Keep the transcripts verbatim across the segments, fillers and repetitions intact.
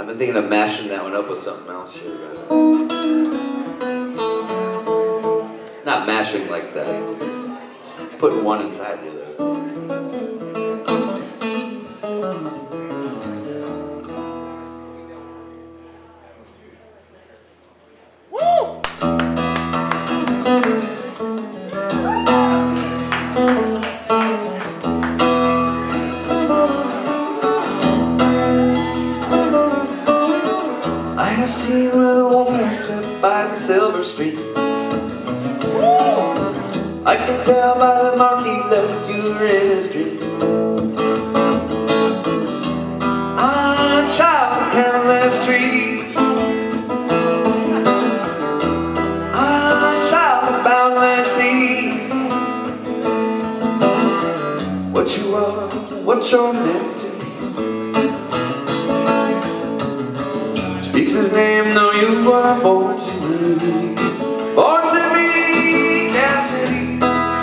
I've been thinking of mashing that one up with something else here. But not mashing like that. Just putting one inside the other. I have seen where the wolf has slept by the silver stream. I can tell by the mark he left you were in his dream. I'm a child of countless trees. I'm a child of boundless seas. What you are, what you're meant to be. Speaks his name, though you were born to me. Born to me, Cassidy.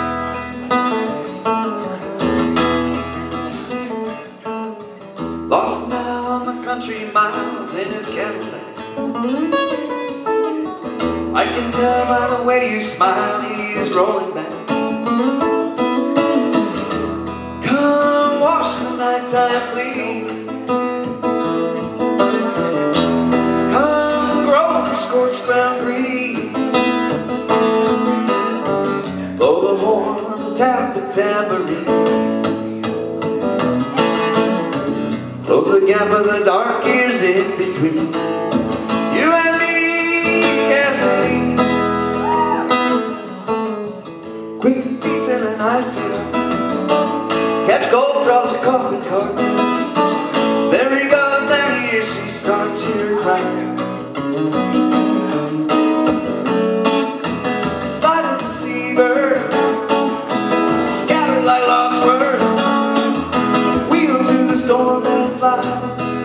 Lost now on the country miles in his Cadillac. I can tell by the way you smile, he's rolling back. Come wash the nighttime, please. Scorched ground green. Blow the horn, tap the tambourine. Close the gap of the dark years in between. You and me, Cassidy. Quick beats in an icy night. Catch gold, draws a coffin cart. There he goes, now here she starts here crying. Storm and fire.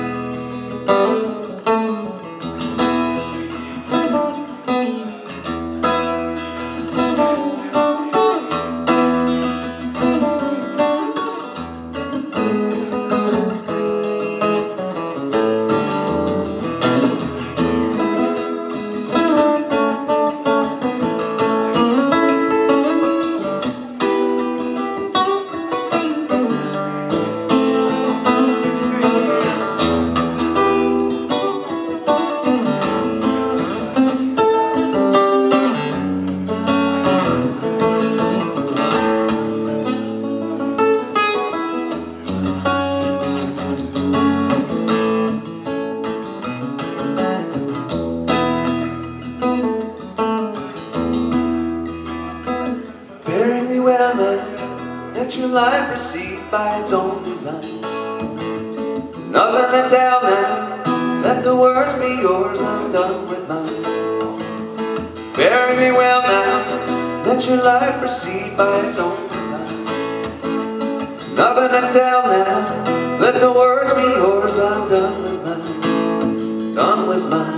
Well then, let your life proceed by its own design. Nothing to tell now, let the words be yours, I'm done with mine. Fare me well now, let your life proceed by its own design. Nothing to tell now, let the words be yours, I'm done with mine. Done with mine.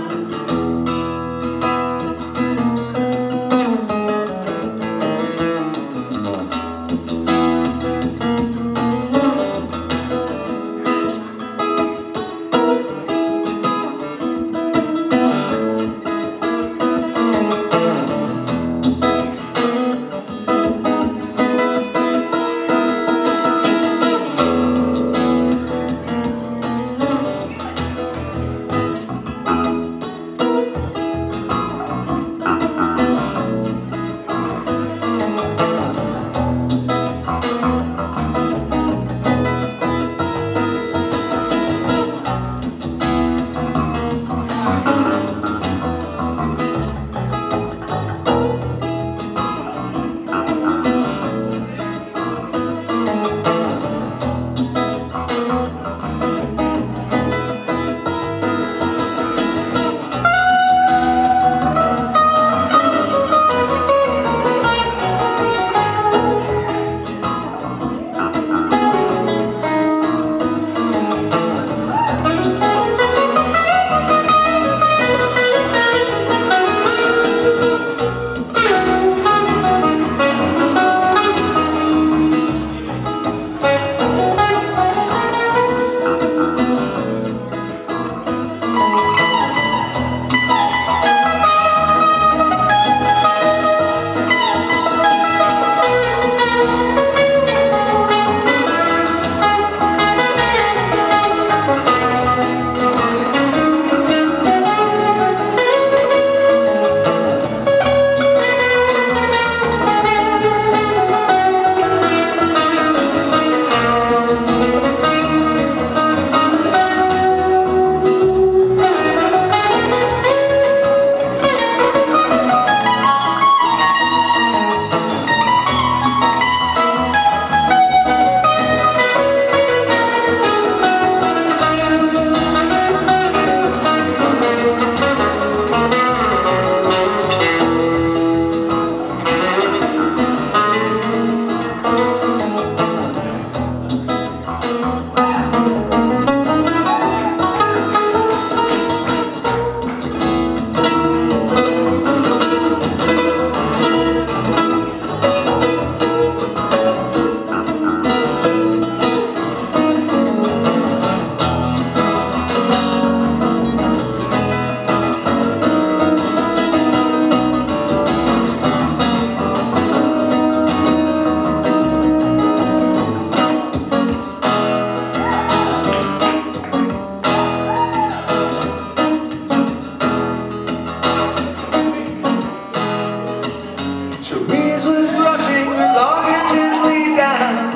breeze was brushing her long hair gently down.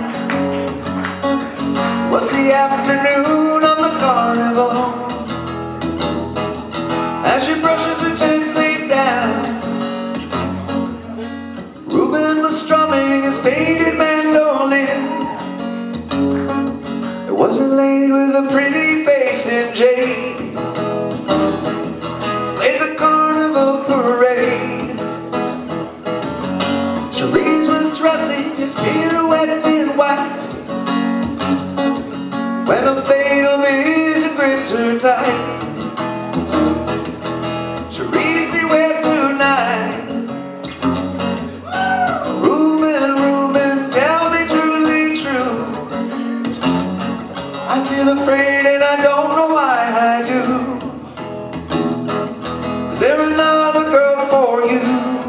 It was the afternoon on the carnival. As she brushes her gently down, Reuben was strumming his faded mandolin. It wasn't laid with a pretty face in jade. Played the carnival parade. Cherise was dressing his pirouette in white when a fatal vision gripped her tight. Cherise, beware tonight. Reuben, Reuben, tell me truly true. I feel afraid and I don't know why I do. Is there another girl for you?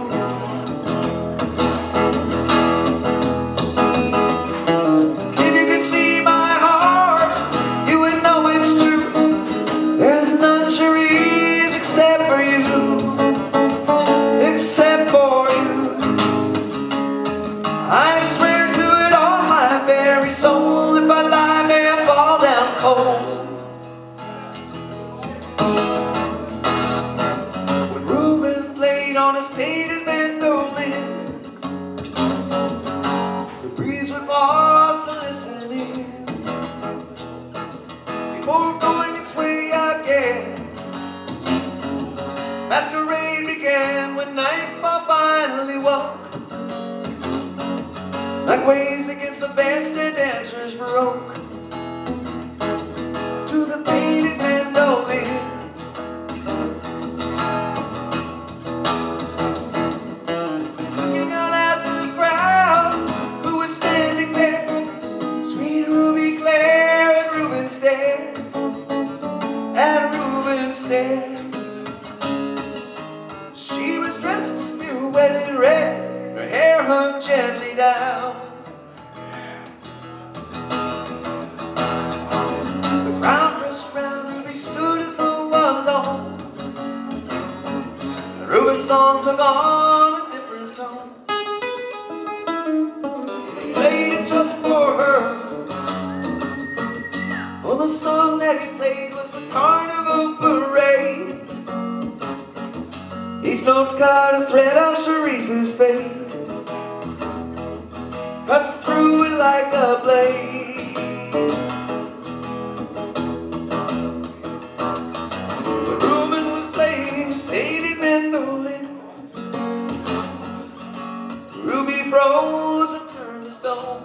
If you could see my heart, you would know it's true. There's none, Cherise, except for you. Except for you. I swear to it on my very soul, if I lie, may I fall down cold. When Reuben played on his faded mandolin, the breeze would pause to listen in. Before going its way again, masquerade began when nightfall finally woke. Like waves against the bandstand, dancers broke to the faded mandolin. Looking out at the crowd who was standing there, sweet Ruby Claire and Reuben stared, and Reuben stared. She was dressed as pirouette in red, her hair hung gently down. The crowd pressed round, Ruby stood as though alone. And Reuben's song took on a different tone. He played it just for her. Oh, the song that he played was the carnival parade. Each note cut a thread of Cherise's fate, cut through it like a blade. When Reuben was playing his faded mandolin, Ruby froze and turned to stone.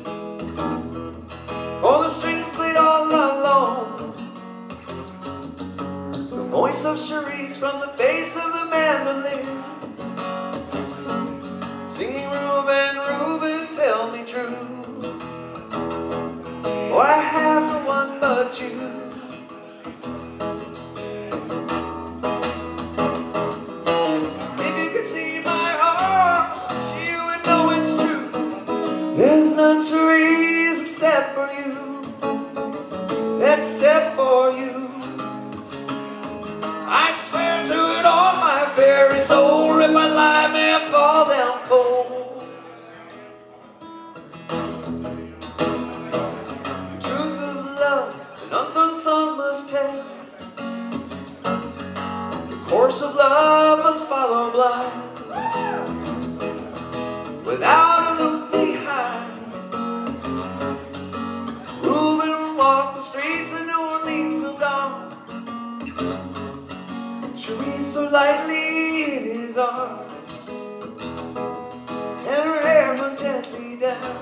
For the strings played all alone, the voice of Cherise from the face of the mandolin, singing, Reuben, Reuben, tell me true, for I have no one but you. If you could see my heart, you would know it's true. There's none, Cherise, except for you. Except for you. I swear to it on my very soul, if I lie, may I fall down cold. The truth of love, an unsung song must tell. The course of love must follow blind, without a look behind. Reuben walked the streets of New Orleans till dawn, Cherise so lightly in his arms, and her hair hung gently down.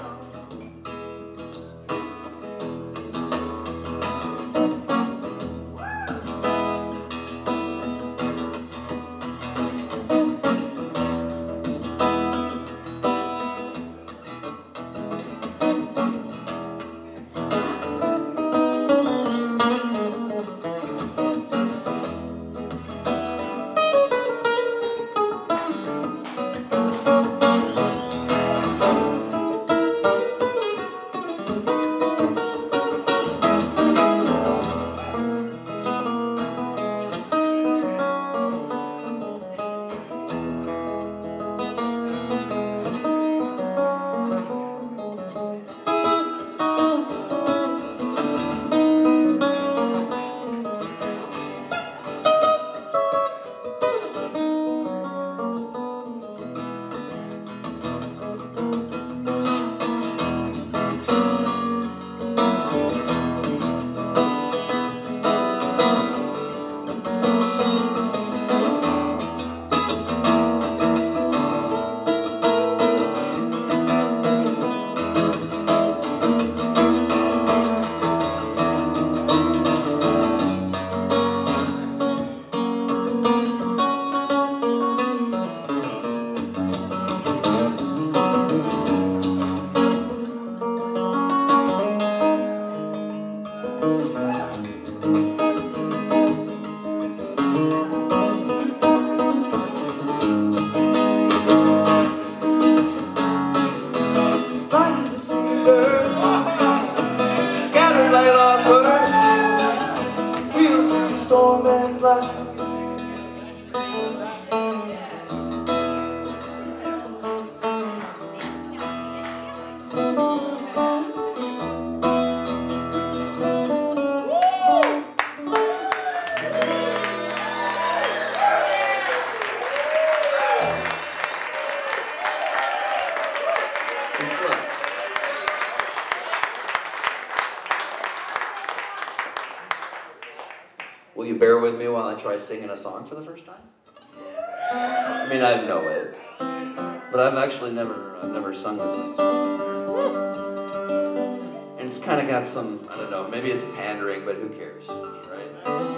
Thanks a lot. Will you bear with me while I try singing a song for the first time? I mean, I know it, but I've actually never, I've never sung this one before. And it's kind of got some, I don't know, maybe it's pandering, but who cares, right?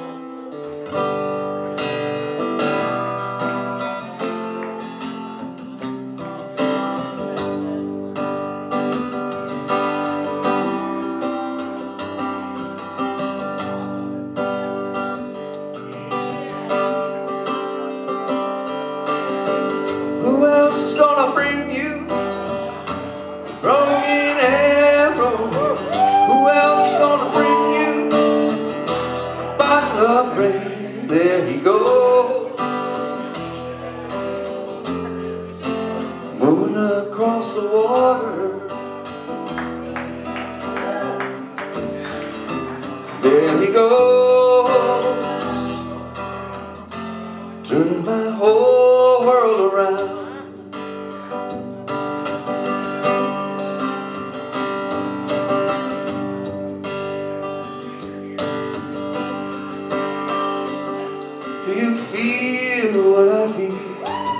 Who else is gonna bring you a broken arrow? Who else is gonna bring you a bottle of rain? There he goes, moving across the water. There he goes, turning my whole world around. Do you feel what I feel?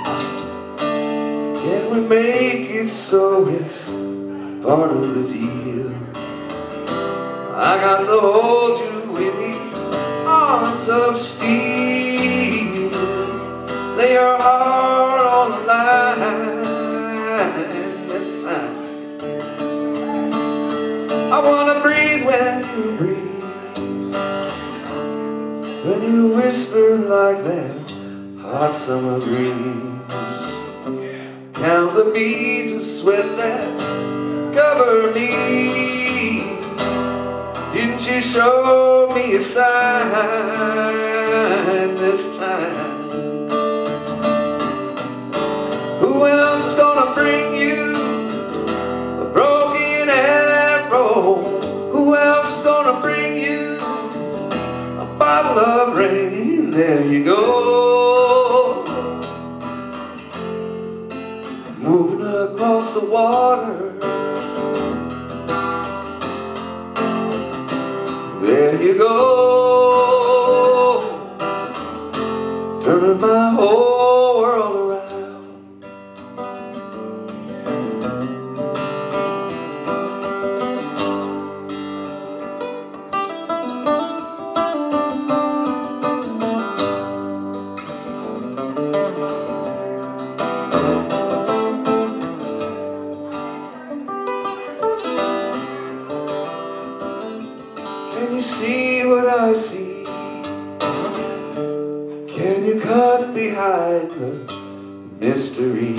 Can we make it so it's part of the deal? I got to hold you in these arms of steel. Lay your heart on the line this time. I wanna breathe when you breathe, when you whisper like that hot summer breeze. Count the beads of sweat that cover me. Didn't you show me a sign this time? Who else is gonna bring you a broken arrow? Who else is gonna bring you a bottle of rain? There you go, moving across the water. There you go, turning my whole world around. Can you see what I see? Can you cut behind the mystery?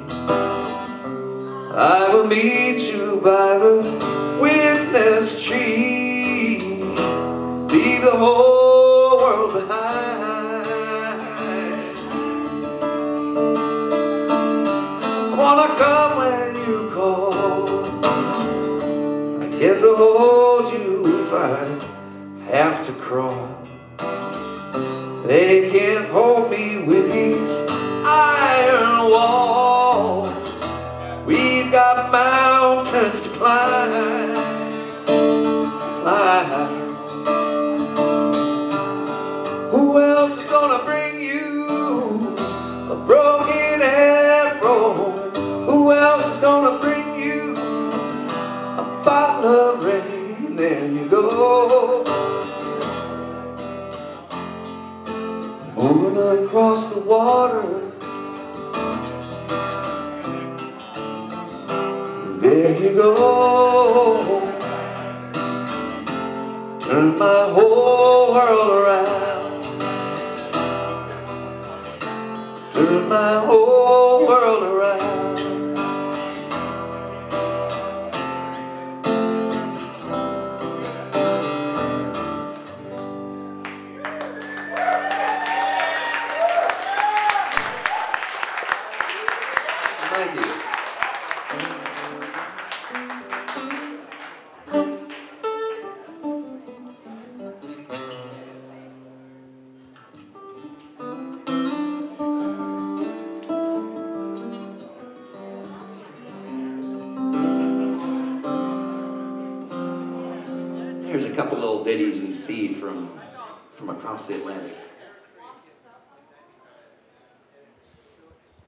I will meet you by the witness tree. Leave the whole world behind. I wanna come when you call. I get to hold you if I have to crawl. They can't hold me with these iron walls. We've got mountains to climb, climb. Who else is gonna bring you a broken arrow? Who else is gonna bring you a bottle of rain? There you go, moving across the water. There you go, turn my whole world around. Turn my whole world around. Thank you. couple little ditties in C from, from across the Atlantic.